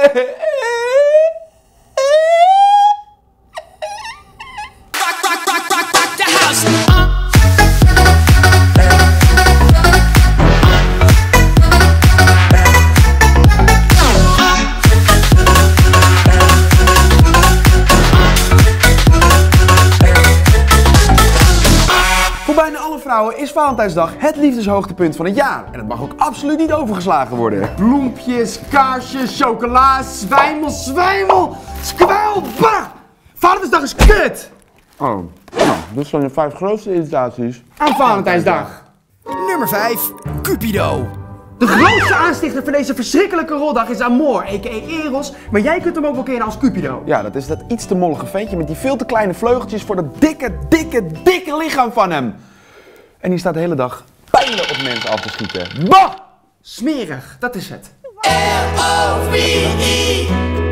Voor bijna alle vrouwen is Valentijnsdag het liefdeshoogtepunt van het jaar. En het mag ook absoluut niet overgeslagen worden. Bloempjes, kaarsjes, chocola, zwijmel, skwel, bah! Valentijnsdag is kut! Oh, nou, dit zijn de 5 grootste irritaties Aan Valentijnsdag. Nummer 5. Cupido. De grootste aanstichter van deze verschrikkelijke roldag is Amor, a.k.a. Eros, maar jij kunt hem ook wel kennen als Cupido. Ja, dat is dat iets te mollige ventje met die veel te kleine vleugeltjes voor dat dikke lichaam van hem. En die staat de hele dag pijlen op mensen af te schieten. Bah! Smerig, dat is het. L-O-V-E.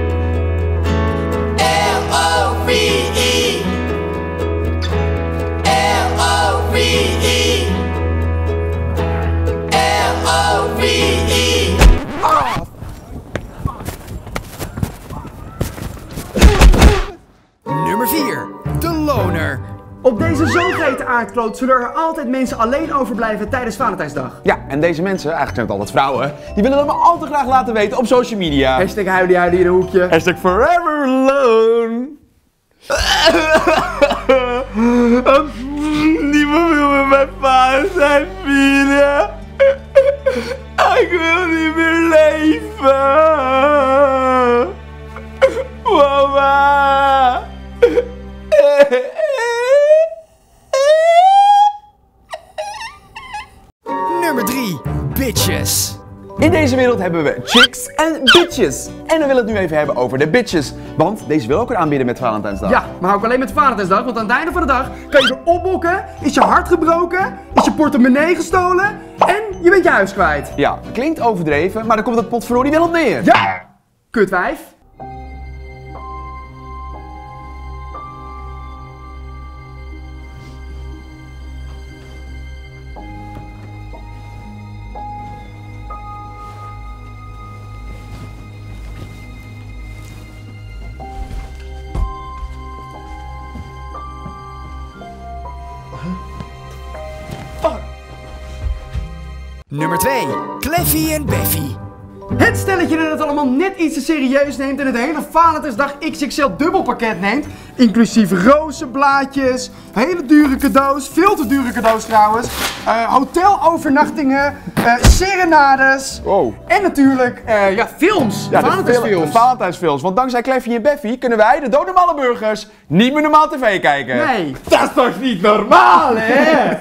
L-O-V-E. L-O-V-E. L-O-V-E. Nummer 4. De loner. Op deze zogeheten aardkloot zullen er altijd mensen alleen overblijven tijdens Valentijnsdag. Ja, en deze mensen, eigenlijk zijn het altijd vrouwen, die willen dat maar al te graag laten weten op social media. Hashtag huilie in een hoekje. Hashtag forever alone. Niemand wil met mijn Valentijn vieren. Ik wil niet meer leven. Mama. Nummer 3. Bitches. In deze wereld hebben we chicks en bitches. En we willen het nu even hebben over de bitches. Want deze wil ook weer aanbieden met Valentijnsdag. Ja, maar ook alleen met Valentijnsdag, want aan het einde van de dag kan je erop bokken, is je hart gebroken, is je portemonnee gestolen en je bent je huis kwijt. Ja, klinkt overdreven, maar dan komt het potverdorie wel op neer. Ja! Kutwijf. Nummer 2. Kleffy en Beffy. Het stelletje dat het allemaal net iets te serieus neemt en het hele Valentijnsdag XXL dubbelpakket neemt. Inclusief rozenblaadjes, hele dure cadeaus, veel te dure cadeaus trouwens. Hotelovernachtingen, serenades. Wow. En natuurlijk, films. Ja, Valentijnsfilms. de Valentijnsfilms. Want dankzij Kleffy en Beffy kunnen wij, de doodnormale burgers, niet meer normaal tv kijken. Nee, dat is toch niet normaal, hè?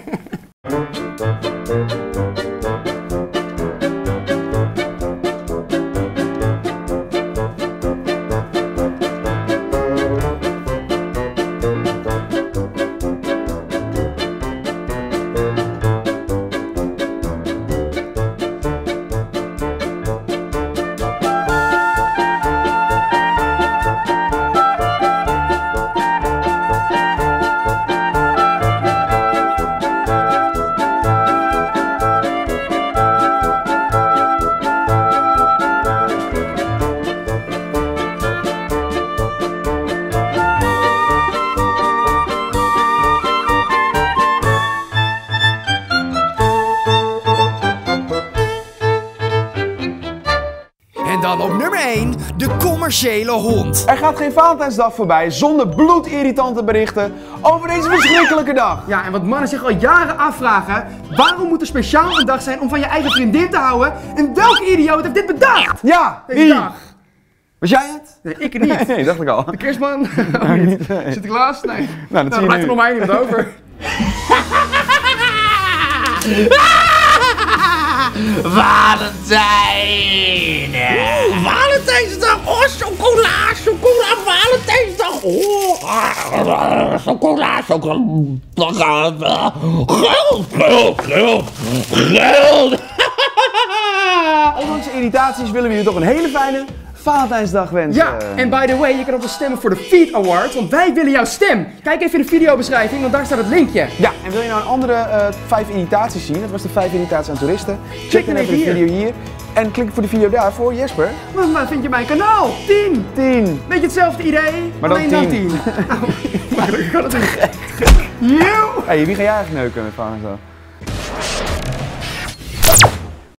Dan op nummer 1, de commerciële hond. Er gaat geen Valentijnsdag voorbij zonder bloedirritante berichten over deze verschrikkelijke dag. Ja, en wat mannen zich al jaren afvragen, waarom moet er speciaal een dag zijn om van je eigen vriendin te houden? En welke idioot heeft dit bedacht? Ja, Deze dag. Was jij het? Nee, ik niet. Nee, dacht ik al. De kerstman? Oh, niet. Nee. Sinterklaas? Nee. Nou, dat zie je blijft nu. er nog maar één iemand over. Valentijn! Valentijnsdag! Oh, chocola! Chocola! Valentijnsdag! Oh, chocola! Chocola! Geld! Ondanks de irritaties willen we je toch een hele fijne Valentijnsdag wensen. Ja, en by the way, je kan ook wel stemmen voor de Feed Awards, want wij willen jouw stem. Kijk even in de videobeschrijving, want daar staat het linkje. Ja, en wil je nou een andere 5 irritaties zien? Dat was de 5 irritaties aan toeristen. Check dan hem even de even video hier. En klik voor de video daarvoor, Jesper. Maar vind je mijn kanaal? 10! 10. Beetje hetzelfde idee, Maar dan alleen dan 10. 10. Nou, maar ik kan het niet. Yo! Hey, wie ga jij eigenlijk neuken met Valentijn?